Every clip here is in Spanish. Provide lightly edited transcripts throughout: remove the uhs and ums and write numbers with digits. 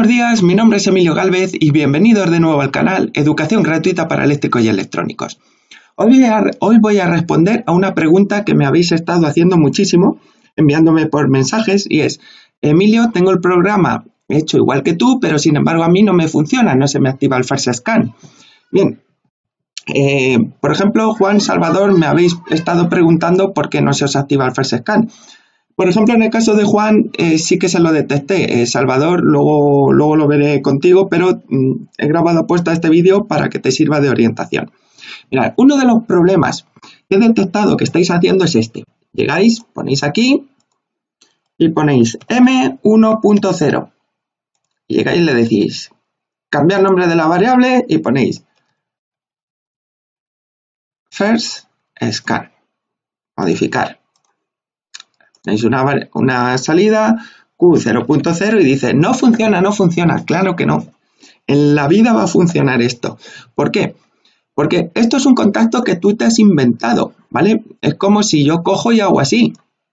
Buenos días, mi nombre es Emilio Gálvez y bienvenidos de nuevo al canal Educación Gratuita para Eléctricos y Electrónicos. Hoy voy a responder a una pregunta que me habéis estado haciendo muchísimo, enviándome por mensajes, y es: Emilio, tengo el programa hecho igual que tú, pero sin embargo a mí no me funciona, no se me activa el First Scan. Bien, por ejemplo, Juan, Salvador, me habéis estado preguntando por qué no se os activa el First Scan. Por ejemplo, en el caso de Juan, sí que se lo detecté. Salvador, luego lo veré contigo, pero he grabado apuesta este vídeo para que te sirva de orientación. Mirad, uno de los problemas que he detectado que estáis haciendo es este. Llegáis, ponéis aquí y ponéis M1.0. Y llegáis y le decís, cambiar el nombre de la variable y ponéis First Scan, modificar. Tenéis una salida Q0.0 y dice, no funciona. Claro que no. En la vida va a funcionar esto. ¿Por qué? Porque esto es un contacto que tú te has inventado, ¿vale? Es como si yo cojo y hago así.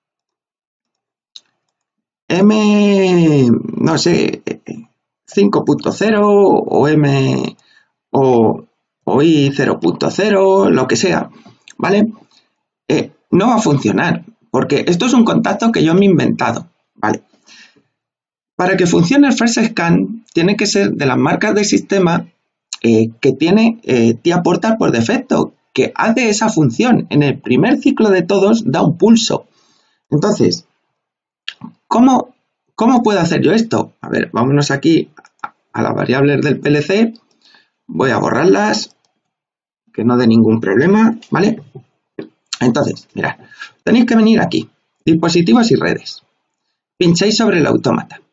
No sé, 5.0 o M o I 0.0, lo que sea, ¿vale? No va a funcionar. Porque esto es un contacto que yo me he inventado, ¿vale? Para que funcione el First Scan, tiene que ser de las marcas del sistema que tiene TIA Portal por defecto, que hace esa función. En el primer ciclo de todos da un pulso. Entonces, ¿cómo puedo hacer yo esto? A ver, vámonos aquí a las variables del PLC. Voy a borrarlas, que no dé ningún problema, ¿vale? Entonces, mirad, tenéis que venir aquí, dispositivos y redes. Pincháis sobre el autómata.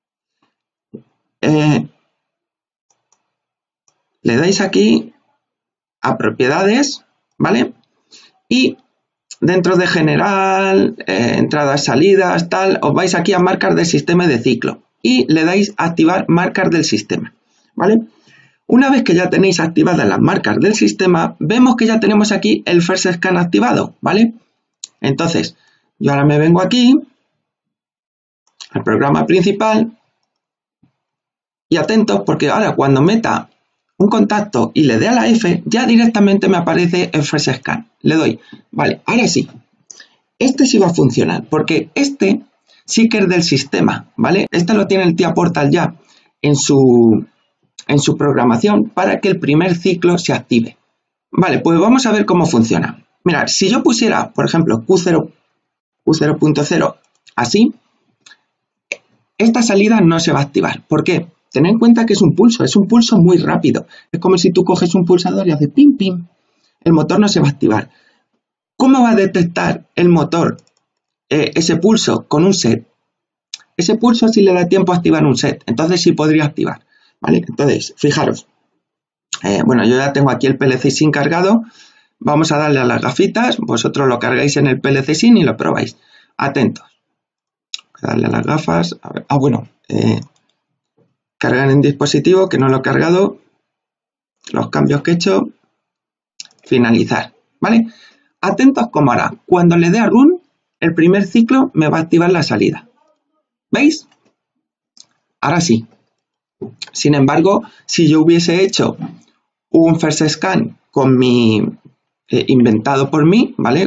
Le dais aquí a propiedades, ¿vale? Y dentro de general, entradas, salidas, tal, os vais aquí a marcas del sistema de ciclo y le dais a activar marcas del sistema, ¿vale? Una vez que ya tenéis activadas las marcas del sistema, vemos que ya tenemos aquí el First Scan activado, ¿vale? Entonces, yo ahora me vengo aquí al programa principal y atentos porque ahora cuando meta un contacto y le dé a la F, ya directamente me aparece el First Scan. Le doy, vale, ahora sí. Este sí va a funcionar porque este sí que es del sistema, ¿vale? Este lo tiene el TIA Portal ya en su programación para que el primer ciclo se active. Vale, pues vamos a ver cómo funciona. Mirad, si yo pusiera, por ejemplo, Q0.0 así, esta salida no se va a activar. ¿Por qué? Tened en cuenta que es un pulso muy rápido. Es como si tú coges un pulsador y haces pim, pim. El motor no se va a activar. ¿Cómo va a detectar el motor ese pulso? Con un set. Ese pulso sí le da tiempo a activar un set. Entonces sí podría activar. ¿Vale? Entonces, fijaros. Bueno, yo ya tengo aquí el PLC SYN cargado. Vamos a darle a las gafitas. Vosotros lo cargáis en el PLC SYN y lo probáis. Atentos. Darle a las gafas. A ver. Bueno. Cargar en dispositivo, que no lo he cargado. Los cambios que he hecho. Finalizar. ¿Vale? Atentos como hará. Cuando le dé a Run, el primer ciclo me va a activar la salida. ¿Veis? Ahora sí. Sin embargo, si yo hubiese hecho un First Scan con mi inventado por mí, ¿vale?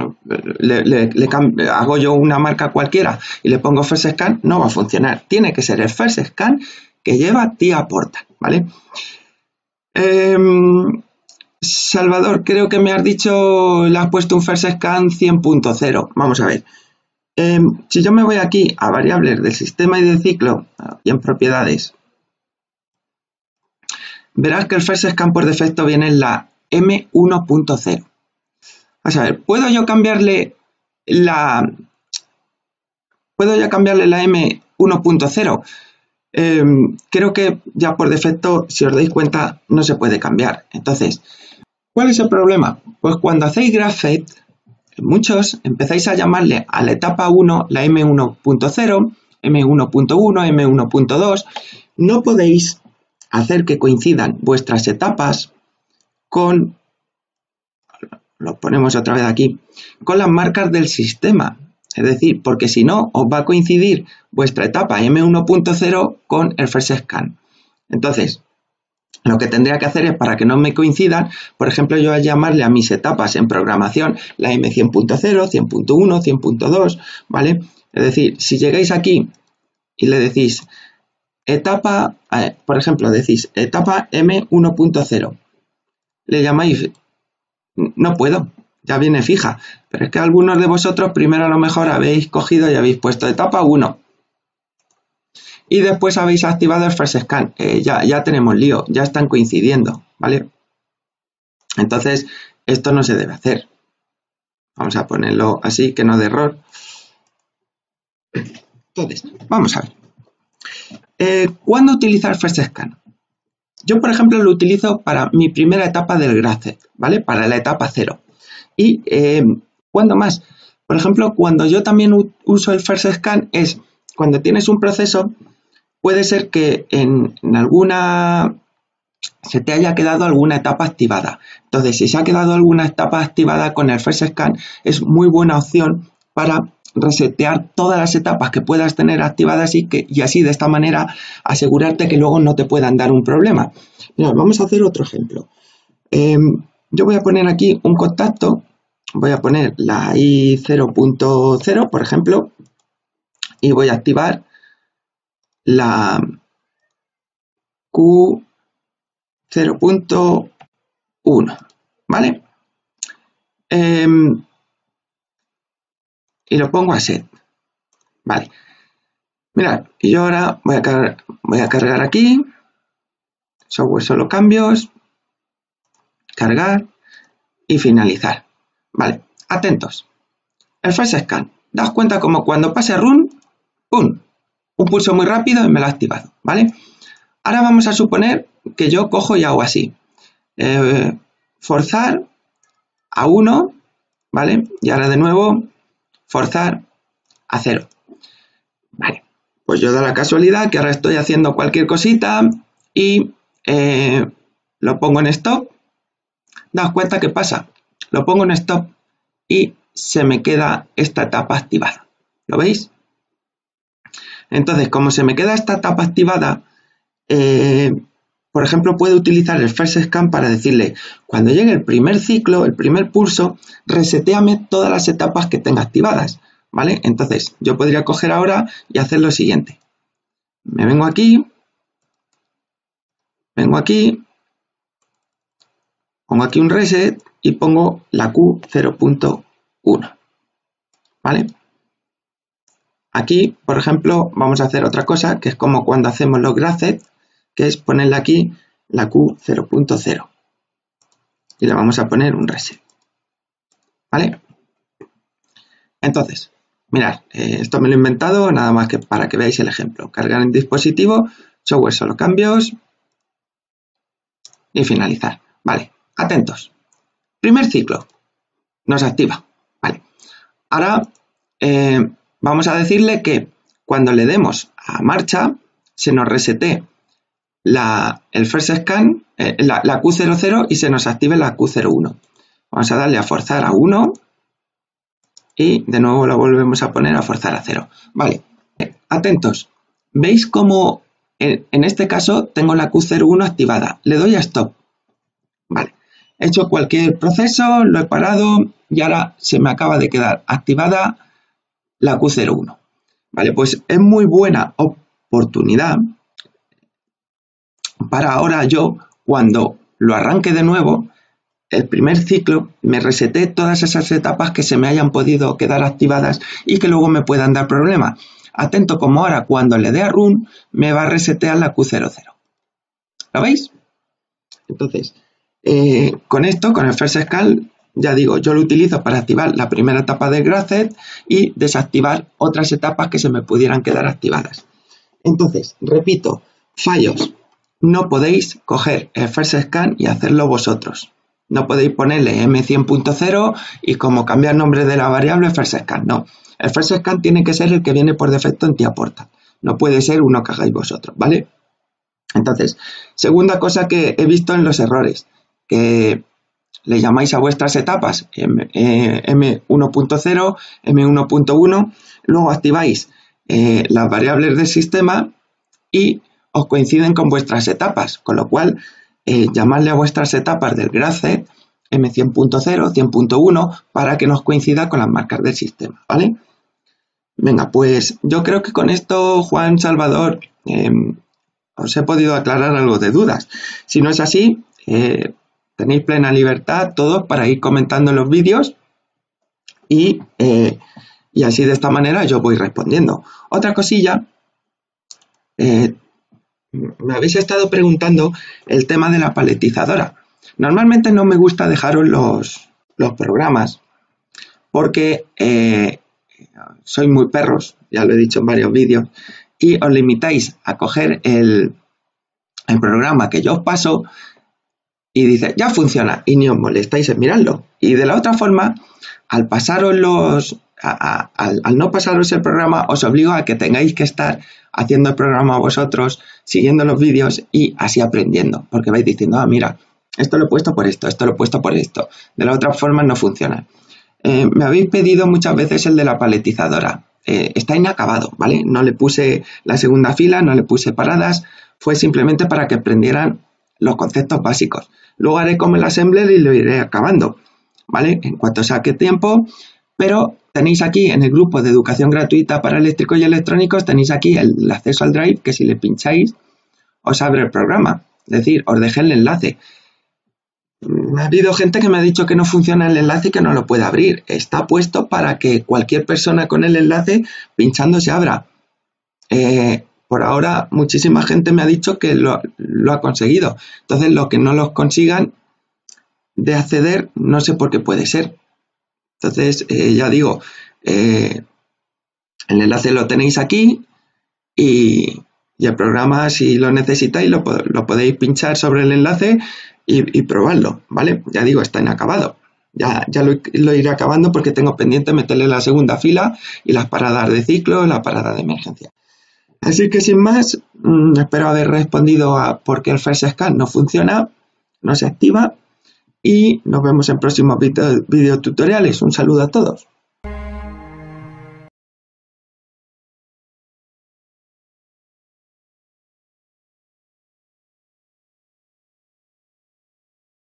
Hago yo una marca cualquiera y le pongo First Scan, no va a funcionar. Tiene que ser el First Scan que lleva TIA Portal, ¿vale? Salvador, creo que me has dicho, le has puesto un First Scan 100.0. Vamos a ver. Si yo me voy aquí a variables del sistema y del ciclo y en propiedades, verás que el First Scan por defecto viene en la M1.0. Vamos a ver, ¿puedo yo cambiarle la M1.0? Creo que ya por defecto, si os dais cuenta, no se puede cambiar. Entonces, ¿cuál es el problema? Pues cuando hacéis GraphFET, muchos empezáis a llamarle a la etapa 1 la M1.0, M1.1, M1.2. No podéis hacer que coincidan vuestras etapas con, lo ponemos otra vez aquí, con las marcas del sistema. Es decir, porque si no, os va a coincidir vuestra etapa M1.0 con el first scan. Entonces, lo que tendría que hacer es, para que no me coincidan, por ejemplo, yo voy a llamarle a mis etapas en programación la M100.0, 100.1, 100.2, ¿vale? Es decir, si llegáis aquí y le decís etapa, por ejemplo, decís etapa M1.0, le llamáis, no puedo, ya viene fija, pero es que algunos de vosotros primero a lo mejor habéis cogido y habéis puesto etapa 1 y después habéis activado el first scan. Ya tenemos lío, ya están coincidiendo, ¿vale? Entonces, esto no se debe hacer. Vamos a ponerlo así, que no dé error. Entonces, vamos a ver. ¿Cuándo utilizar first scan? Yo, por ejemplo, lo utilizo para mi primera etapa del Graph, ¿vale? Para la etapa 0. Y, ¿cuándo más? Por ejemplo, cuando yo también uso el first scan es cuando tienes un proceso, puede ser que en alguna se te haya quedado alguna etapa activada. Entonces, si se ha quedado alguna etapa activada con el first scan, es muy buena opción para resetear todas las etapas que puedas tener activadas y así de esta manera asegurarte que luego no te puedan dar un problema. Mira, vamos a hacer otro ejemplo. Yo voy a poner aquí un contacto, voy a poner la i0.0, por ejemplo, y voy a activar la Q0.1, ¿vale? Y lo pongo a set, ¿vale? Mirad, y yo ahora voy a cargar aquí, software solo cambios, cargar y finalizar, ¿vale? Atentos, el first scan, daos cuenta como cuando pase run, ¡pum!, un pulso muy rápido y me lo ha activado, ¿vale? Ahora vamos a suponer que yo cojo y hago así, forzar a 1, ¿vale? Y ahora de nuevo forzar a 0, ¿vale? Pues yo da la casualidad que ahora estoy haciendo cualquier cosita y lo pongo en stop. Daos cuenta qué pasa, lo pongo en stop y se me queda esta etapa activada, ¿lo veis? Entonces, como se me queda esta etapa activada, por ejemplo, puedo utilizar el first scan para decirle, cuando llegue el primer ciclo, el primer pulso, resetéame todas las etapas que tenga activadas, ¿vale? Entonces, yo podría coger ahora y hacer lo siguiente. Me vengo aquí, pongo aquí un reset y pongo la Q0.1, ¿vale? Aquí, por ejemplo, vamos a hacer otra cosa, que es como cuando hacemos los graph, que es ponerle aquí la Q0.0 y le vamos a poner un reset, ¿vale? Entonces, mirad, esto me lo he inventado nada más que para que veáis el ejemplo. Cargar en dispositivo, software solo cambios y finalizar, ¿vale? Atentos. Primer ciclo, nos activa, ¿vale? Ahora vamos a decirle que cuando le demos a marcha, se nos resete el first scan, la Q00 y se nos active la Q01. Vamos a darle a forzar a 1 y de nuevo lo volvemos a poner a forzar a 0. Vale, atentos. ¿Veis cómo en este caso tengo la Q01 activada? Le doy a stop. Vale, he hecho cualquier proceso, lo he parado y ahora se me acaba de quedar activada la Q01. Vale, pues es muy buena oportunidad para ahora yo, cuando lo arranque de nuevo, el primer ciclo, me reseté todas esas etapas que se me hayan podido quedar activadas y que luego me puedan dar problemas. Atento como ahora, cuando le dé a run, me va a resetear la Q00. ¿Lo veis? Entonces, con esto, con el first scan, ya digo, yo lo utilizo para activar la primera etapa del graph y desactivar otras etapas que se me pudieran quedar activadas. Entonces, repito, fallos. No podéis coger el first scan y hacerlo vosotros. No podéis ponerle M100.0 y como cambiar el nombre de la variable first scan. No, el first scan tiene que ser el que viene por defecto en TIA-Portal. No puede ser uno que hagáis vosotros, ¿vale? Entonces, segunda cosa que he visto en los errores, que le llamáis a vuestras etapas M1.0, M1.1, luego activáis las variables del sistema y os coinciden con vuestras etapas, con lo cual llamadle a vuestras etapas del GraphZ M100.0, 100.1 para que nos coincida con las marcas del sistema, ¿vale? Venga, pues yo creo que con esto, Juan, Salvador, os he podido aclarar algo de dudas. Si no es así, tenéis plena libertad todos para ir comentando en los vídeos y así de esta manera yo voy respondiendo. Otra cosilla, me habéis estado preguntando el tema de la paletizadora. Normalmente no me gusta dejaros los programas porque sois muy perros, ya lo he dicho en varios vídeos, y os limitáis a coger el programa que yo os paso y dice, ya funciona, y ni os molestáis en mirarlo. Y de la otra forma, al pasaros al no pasaros el programa, os obligo a que tengáis que estar haciendo el programa vosotros, siguiendo los vídeos y así aprendiendo, porque vais diciendo, ah, mira, esto lo he puesto por esto, esto lo he puesto por esto. De la otra forma no funciona. Me habéis pedido muchas veces el de la paletizadora. Está inacabado, ¿vale? No le puse la segunda fila, no le puse paradas, fue simplemente para que aprendieran los conceptos básicos. Luego haré como el assembler y lo iré acabando, ¿vale? En cuanto saque tiempo, pero tenéis aquí en el grupo de educación gratuita para eléctricos y electrónicos, tenéis aquí el acceso al Drive, que si le pincháis os abre el programa, es decir, os dejé el enlace. Ha habido gente que me ha dicho que no funciona el enlace y que no lo puede abrir. Está puesto para que cualquier persona con el enlace pinchando se abra. Por ahora muchísima gente me ha dicho que lo ha conseguido. Entonces los que no los consigan de acceder, no sé por qué puede ser. Entonces ya digo, el enlace lo tenéis aquí y el programa, si lo necesitáis, lo podéis pinchar sobre el enlace y probarlo, ¿vale? Ya digo, está inacabado. Ya lo iré acabando porque tengo pendiente meterle la segunda fila y las paradas de ciclo, la parada de emergencia. Así que sin más, espero haber respondido a por qué el First Scan no funciona, no se activa y nos vemos en próximos videotutoriales. Un saludo a todos.